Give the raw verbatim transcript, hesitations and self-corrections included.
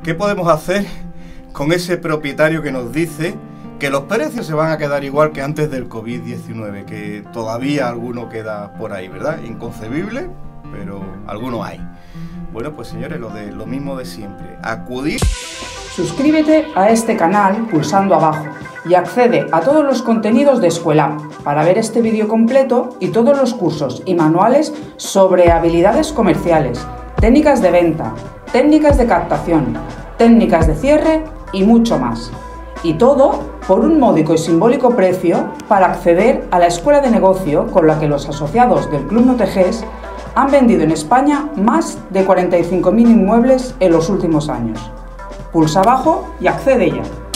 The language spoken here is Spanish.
¿Qué podemos hacer con ese propietario que nos dice que los precios se van a quedar igual que antes del COVID diecinueve? Que todavía alguno queda por ahí, ¿verdad? Inconcebible, pero alguno hay. Bueno, pues señores, lo, de, lo mismo de siempre. Acudir... Suscríbete a este canal pulsando abajo y accede a todos los contenidos de Escuela para ver este vídeo completo y todos los cursos y manuales sobre habilidades comerciales, técnicas de venta, técnicas de captación, técnicas de cierre y mucho más. Y todo por un módico y simbólico precio para acceder a la escuela de negocio con la que los asociados del Club Noteges han vendido en España más de cuarenta y cinco mil inmuebles en los últimos años. Pulsa abajo y accede ya.